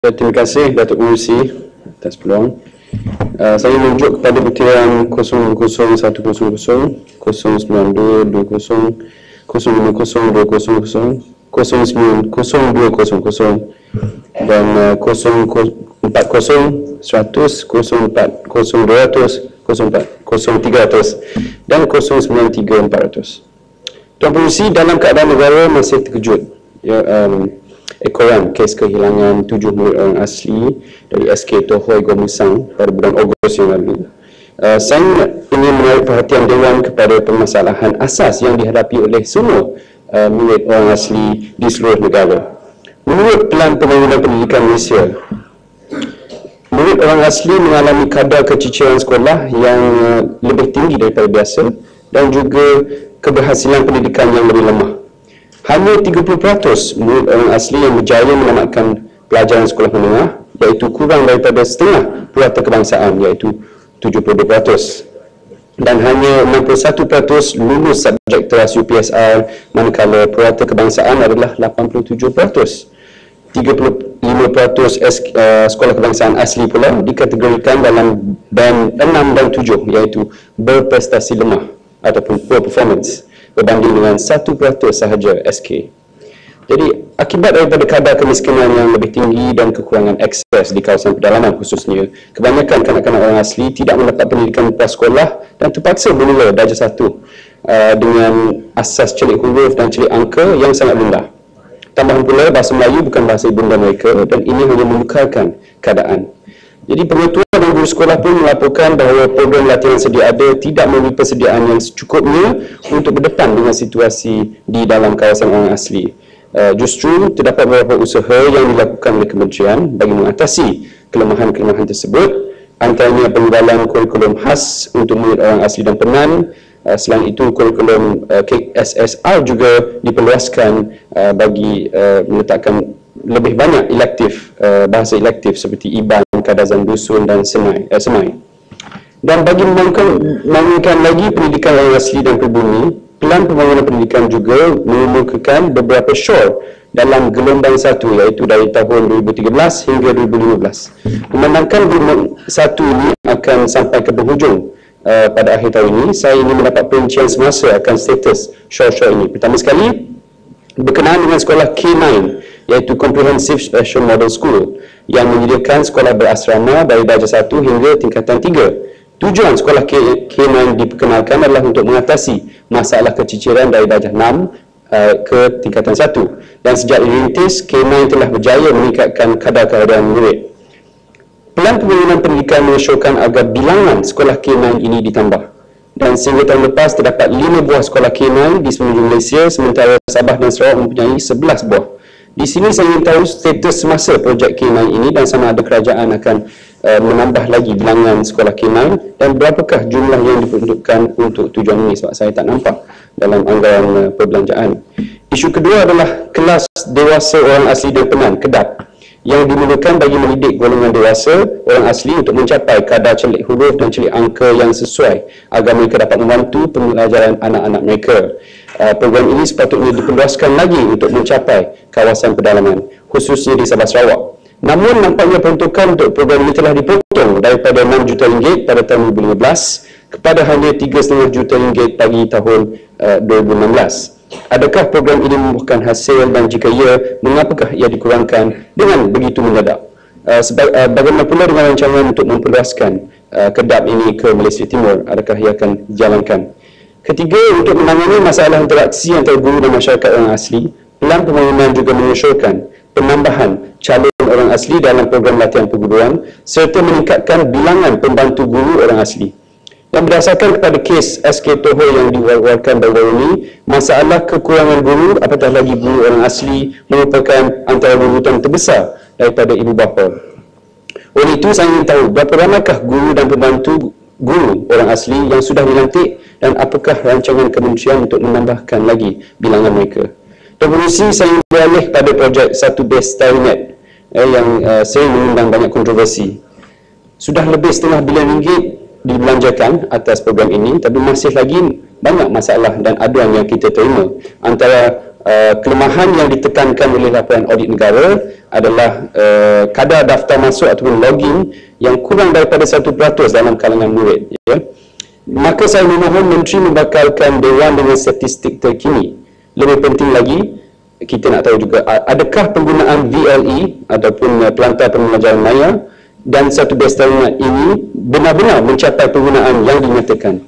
Terima kasih Datuk Merusi atas peluang. Saya menunjuk kepada butiran 001000, 09220, 0502000, 0902000 dan 040 100 040 200 0300 dan 093400. Tuan Pengerusi, dalam keadaan negara masih terkejut ekoran kes kehilangan 7 murid orang asli dari SK Tohoi Gomusang pada bulan Ogos yang lalu. Saya ingin menarik perhatian Dewan kepada permasalahan asas yang dihadapi oleh semua murid orang asli di seluruh negara. Menurut Pelan Pembangunan Pendidikan Malaysia, murid orang asli mengalami kadar keciciran sekolah yang lebih tinggi daripada biasa dan juga keberhasilan pendidikan yang lebih lemah. Hanya 30% murid orang asli yang berjaya menamatkan pelajaran sekolah menengah, iaitu kurang daripada setengah purata kebangsaan, iaitu 72%. Dan hanya 61% lulus subjek teras UPSR, manakala purata kebangsaan adalah 87%. 35% sekolah kebangsaan asli pula dikategorikan dalam band 6 dan 7, iaitu berprestasi lemah ataupun poor performance, berbanding dengan 1% sahaja SK. Jadi, akibat daripada kadar kemiskinan yang lebih tinggi dan kekurangan akses di kawasan pedalaman khususnya, kebanyakan kanak-kanak orang asli tidak mendapat pendidikan prasekolah dan terpaksa bermula darjah 1 dengan asas celik huruf dan celik angka yang sangat rendah. Tambahan pula, bahasa Melayu bukan bahasa ibunda mereka dan ini hanya memukarkan keadaan. Jadi, pengetua dan guru sekolah pun melaporkan bahawa program latihan sedia ada tidak memberi persediaan yang secukupnya untuk berdepan dengan situasi di dalam kawasan orang asli. Justru, terdapat beberapa usaha yang dilakukan oleh kementerian bagi mengatasi kelemahan-kelemahan tersebut, antaranya pengenalan kurikulum khas untuk murid orang asli dan Penan. Selain itu, kurikulum KSSR juga diperluaskan bagi meletakkan lebih banyak elektif, bahasa elektif seperti IBAN, Kadazan Dusun dan Semai. Dan bagi membangunkan lagi pendidikan orang asli dan pribumi, Pelan Pembangunan Pendidikan juga mengemukakan beberapa syur dalam gelombang 1, iaitu dari tahun 2013 hingga 2015. Memandangkan gelombang 1 ini akan sampai ke penghujung pada akhir tahun ini, saya ingin mendapat perincian semasa akan status syur-syur ini. Pertama sekali, berkenaan dengan sekolah K9, iaitu Comprehensive Special Model School, yang menyediakan sekolah berasrama dari darjah 1 hingga tingkatan 3. Tujuan sekolah K9 diperkenalkan adalah untuk mengatasi masalah keciciran dari darjah 6 ke tingkatan 1. Dan sejak dirintis, K9 telah berjaya meningkatkan kadar kehadiran murid. Pelan Pembangunan Pendidikan mengesyorkan agar bilangan sekolah K9 ini ditambah. Dan sehingga tahun lepas terdapat 5 buah sekolah K9 di semenanjung Malaysia, sementara Sabah dan Sarawak mempunyai 11 buah. Di sini saya ingin tahu status semasa projek K9 ini dan sama ada kerajaan akan menambah lagi bilangan sekolah K9 dan berapakah jumlah yang diperuntukkan untuk tujuan ini, sebab saya tak nampak dalam anggaran perbelanjaan. Isu kedua adalah kelas dewasa orang asli dan Penan, KEDAP, yang dimulakan bagi mendidik golongan dewasa orang asli untuk mencapai kadar celik huruf dan celik angka yang sesuai agar mereka dapat membantu pembelajaran anak-anak mereka. Program ini sepatutnya diperluaskan lagi untuk mencapai kawasan pedalaman, khususnya di Sabah Sarawak. Namun, nampaknya peruntukan untuk program ini telah dipotong daripada RM6 juta pada tahun 2015 kepada hanya RM3,5 juta bagi tahun 2016. Adakah program ini membuahkan hasil dan jika ya, mengapakah ia dikurangkan dengan begitu mendadak? Bagaimana pula dengan rancangan untuk memperluaskan KEDAP ini ke Malaysia Timur? Adakah ia akan dijalankan? Ketiga, untuk menangani masalah interaksi antara guru dan masyarakat orang asli, Pelan Pembangunan juga mengesyorkan penambahan calon orang asli dalam program latihan perguruan serta meningkatkan bilangan pembantu guru orang asli. Dan berdasarkan kepada kes SK Tohoi yang diwar-warkan baru-baru ini, masalah kekurangan guru, apatah lagi guru orang asli, merupakan antara runtutan terbesar daripada ibu bapa. Oleh itu, saya ingin tahu berapa ramaikah guru dan pembantu guru orang asli yang sudah dilantik dan apakah rancangan kementerian untuk menambahkan lagi bilangan mereka. Dan Pengerusi, saya ingin beralih pada projek 1 base Starrynet yang sering mengundang banyak kontroversi. Sudah lebih RM0,5 bilion dibelanjakan atas program ini, tapi masih lagi banyak masalah dan aduan yang kita terima antara kelemahan yang ditekankan oleh laporan audit negara adalah kadar daftar masuk ataupun login yang kurang daripada 1% dalam kalangan murid. Ya. Maka saya memohon Menteri membakalkan Dewan dengan statistik terkini. Lebih penting lagi, kita nak tahu juga adakah penggunaan VLE ataupun Pelantar Pembelajaran Maya dan satu base tarimat ini benar-benar mencapai penggunaan yang dinyatakan.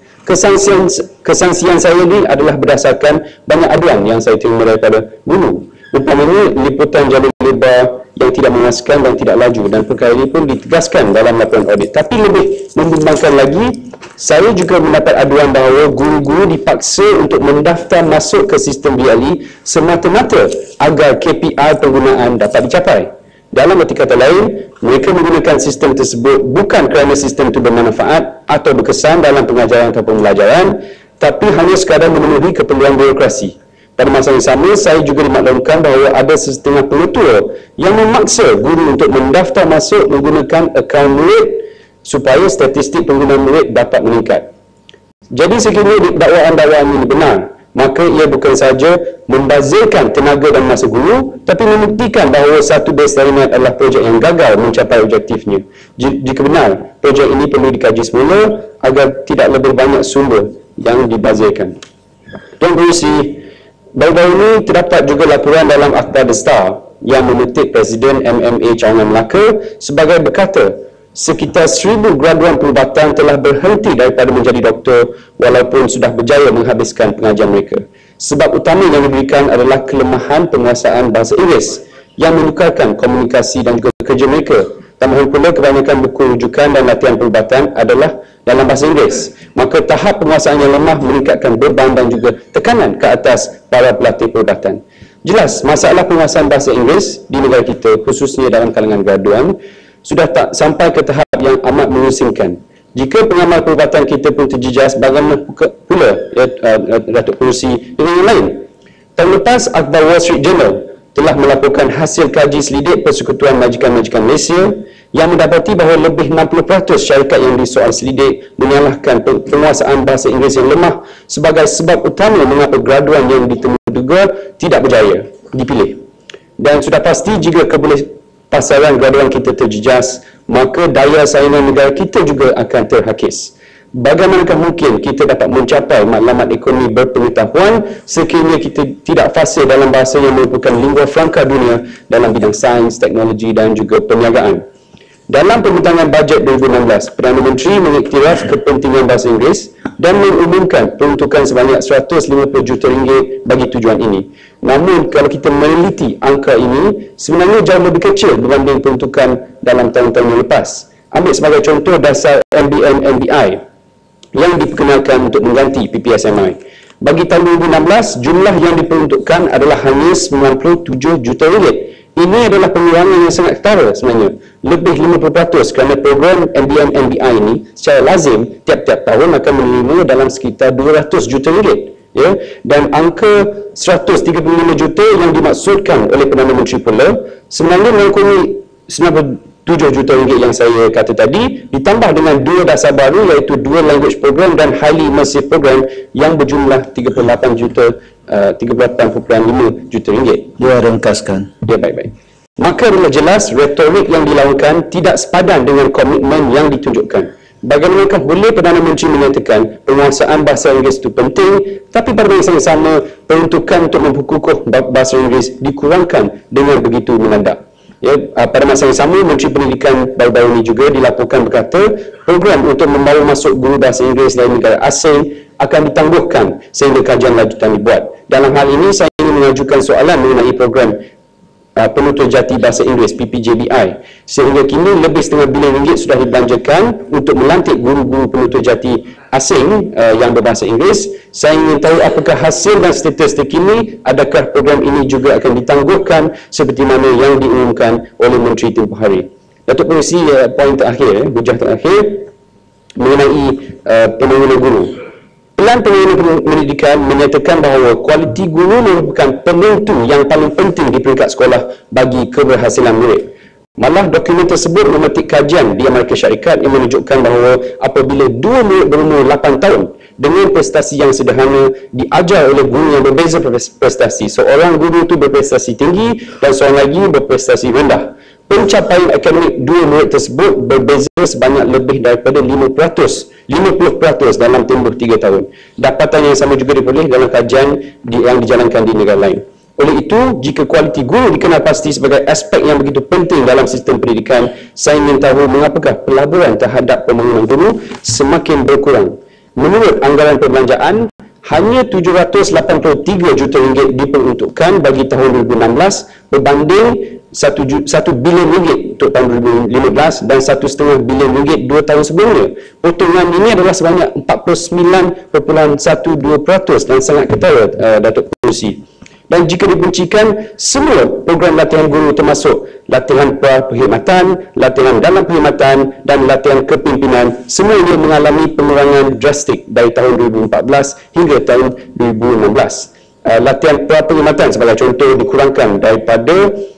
Kesangsian saya ini adalah berdasarkan banyak aduan yang saya terima daripada guru. Umpamanya liputan jalur lebar yang tidak memuaskan dan tidak laju, dan perkara ini pun ditegaskan dalam laporan audit. Tapi lebih membimbangkan lagi, saya juga mendapat aduan bahawa guru-guru dipaksa untuk mendaftar masuk ke sistem VLE semata-mata agar KPI penggunaan dapat dicapai. Dalam arti kata lain, mereka menggunakan sistem tersebut bukan kerana sistem itu bermanfaat atau berkesan dalam pengajaran ataupun pelajaran, tapi hanya sekadar memenuhi keperluan birokrasi. Pada masa yang sama, saya juga dimaklumkan bahawa ada setengah pengetua yang memaksa guru untuk mendaftar masuk menggunakan akaun murid supaya statistik penggunaan murid dapat meningkat. Jadi sekiranya dakwaan-dakwaan ini benar, maka ia bukan sahaja membazirkan tenaga dan masa guru, tapi membuktikan bahawa satu base tarimat adalah projek yang gagal mencapai objektifnya. Jika benar, projek ini perlu dikaji semula agar tidak lebih banyak sumber yang dibazirkan. Tuan Pengerusi, baru-baru ini terdapat juga laporan dalam Akhbar The Star yang memetik Presiden MMA Cawangan Melaka sebagai berkata sekitar 1,000 graduan perubatan telah berhenti daripada menjadi doktor walaupun sudah berjaya menghabiskan pengajian mereka. Sebab utama yang diberikan adalah kelemahan penguasaan bahasa Inggeris yang menukarkan komunikasi dan juga kerja mereka. Tambahan pula kebanyakan buku rujukan dan latihan perubatan adalah dalam bahasa Inggeris. Maka tahap penguasaan yang lemah meningkatkan beban dan juga tekanan ke atas para pelatih perubatan. Jelas, masalah penguasaan bahasa Inggeris di negara kita, khususnya dalam kalangan graduan, sudah tak sampai ke tahap yang amat mengusimkan. Jika pengamal perubatan kita pun terjejas, bagaimana pula Datuk Pengerusi dengan yang lain? Tahun lepas, Akhbar Wall Street Journal telah melaporkan hasil kaji selidik Persekutuan Majikan-Majikan Malaysia yang mendapati bahawa lebih 60% syarikat yang disoal selidik menyalahkan penguasaan bahasa Inggeris yang lemah sebagai sebab utama mengapa graduan yang ditemuduga tidak berjaya dipilih. Dan sudah pasti jika pasaran graduan kita terjejas, maka daya saingan negara kita juga akan terhakis. Bagaimanakah mungkin kita dapat mencapai maklumat ekonomi berpengetahuan sekiranya kita tidak fasih dalam bahasa yang merupakan lingua franca dunia dalam bidang sains, teknologi dan juga perniagaan? Dalam pembentangan bajet 2016, Perdana Menteri mengiktiraf kepentingan bahasa Inggeris dan mengumumkan peruntukan sebanyak 150 juta ringgit bagi tujuan ini. Namun, kalau kita meneliti angka ini, sebenarnya jauh lebih kecil berbanding peruntukan dalam tahun-tahun yang lepas. Ambil sebagai contoh dasar MBN-MBI yang diperkenalkan untuk mengganti PPSMI. Bagi tahun 2016, jumlah yang diperuntukkan adalah hanya 97 juta ringgit. Ini adalah pengurangan yang sangat ketara sebenarnya. Lebih 50% kerana program MBN-MBI ini secara lazim tiap-tiap tahun akan menerima dalam sekitar 200 juta ringgit. Ya? Dan angka 135 juta yang dimaksudkan oleh Perdana Menteri pula sebenarnya mengikuni 97 juta ringgit yang saya kata tadi, ditambah dengan dua dasar baru iaitu Dual Language Program dan Highly Immersive Program yang berjumlah 38 juta 38.5 juta ringgit. Ya, ringkaskan. Ya, baik-baik. Maka adalah jelas retorik yang dilakukan tidak sepadan dengan komitmen yang ditunjukkan. Bagaimanakah boleh Perdana Menteri menyatakan penguasaan bahasa Inggeris itu penting, tapi pada masa yang sama peruntukan untuk memperkukuh bahasa Inggeris dikurangkan dengan begitu mendadak. Ya, pada masa yang sama, Menteri Pendidikan baru-baru ini juga dilaporkan berkata program untuk membawa masuk guru bahasa Inggeris dari negara asing akan ditangguhkan sehingga kajian lanjutan dibuat. Dalam hal ini, saya ingin mengajukan soalan mengenai program penutur jati bahasa Inggeris PPJBI. Sehingga kini lebih setengah bilion ringgit sudah dibelanjakan untuk melantik guru-guru penutur jati asing yang berbahasa Inggeris. Saya ingin tahu apakah hasil dan status terkini, adakah program ini juga akan ditangguhkan seperti mana yang diumumkan oleh Menteri tempoh hari. Datuk Pengerusi, poin terakhir, hujah terakhir mengenai pembangunan guru. Pelan Pembangunan Pendidikan menyatakan bahawa kualiti guru merupakan penentu yang paling penting di peringkat sekolah bagi keberhasilan murid. Malah dokumen tersebut memetik kajian di Amerika Syarikat yang menunjukkan bahawa apabila dua murid berumur 8 tahun dengan prestasi yang sederhana diajar oleh guru yang berbeza prestasi. Seorang guru itu berprestasi tinggi dan seorang lagi berprestasi rendah. Pencapaian akademik dua murid tersebut berbeza sebanyak lebih daripada 50% dalam tempoh 3 tahun. Dapatan yang sama juga diperoleh dalam kajian yang dijalankan di negara lain. Oleh itu, jika kualiti guru dikenal pasti sebagai aspek yang begitu penting dalam sistem pendidikan, saya ingin tahu mengapakah pelaburan terhadap pembangunan guru semakin berkurang. Menurut anggaran perbelanjaan, hanya 783 juta ringgit diperuntukkan bagi tahun 2016 berbanding 1 bilion ringgit untuk tahun 2015 dan 1,5 bilion ringgit 2 tahun sebelumnya. Potongan ini adalah sebanyak 49.12% dan sangat ketara, Datuk Pengerusi. Dan jika dipuncikan, semua program latihan guru termasuk latihan perkhidmatan, latihan dalam perkhidmatan dan latihan kepimpinan, semua ini mengalami penurunan drastik dari tahun 2014 hingga tahun 2016. Latihan perkhidmatan sebagai contoh dikurangkan daripada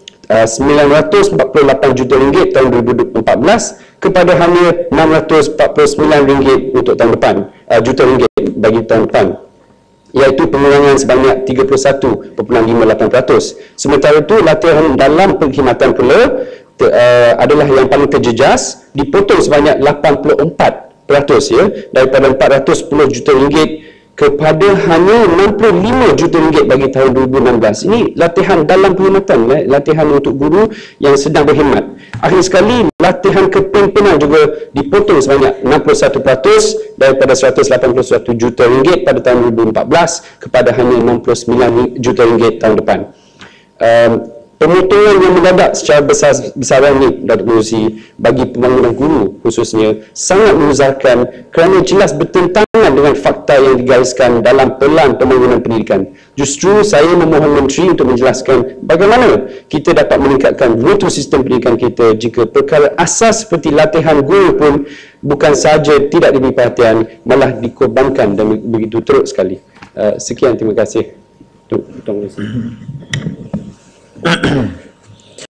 948 juta ringgit tahun 2014 kepada hanya 649 ringgit untuk tahun depan, juta ringgit bagi tahun depan, iaitu pengurangan sebanyak 31.58%. Sementara itu, latihan dalam perkhidmatan pula adalah yang paling terjejas, dipotong sebanyak 84% ya, daripada 410 juta ringgit kepada hanya 65 juta ringgit bagi tahun 2016. Ini latihan dalam perkhidmatan, latihan untuk guru yang sedang berkhidmat. Akhir sekali, latihan kepimpinan juga dipotong sebanyak 61% daripada 181 juta ringgit pada tahun 2014 kepada hanya 69 juta ringgit tahun depan. Pemotongan yang mendadak secara besaran ini, Datuk Pengerusi, bagi pembangunan guru khususnya sangat menyusahkan kerana jelas bertentangan dengan fakta yang digariskan dalam pelan pembangunan pendidikan. Justru saya memohon Menteri untuk menjelaskan bagaimana kita dapat meningkatkan mutu sistem pendidikan kita jika perkara asas seperti latihan guru pun bukan sahaja tidak diberi perhatian, malah dikorbankan dan begitu teruk sekali. Sekian, terima kasih. Tuan Pengerusi.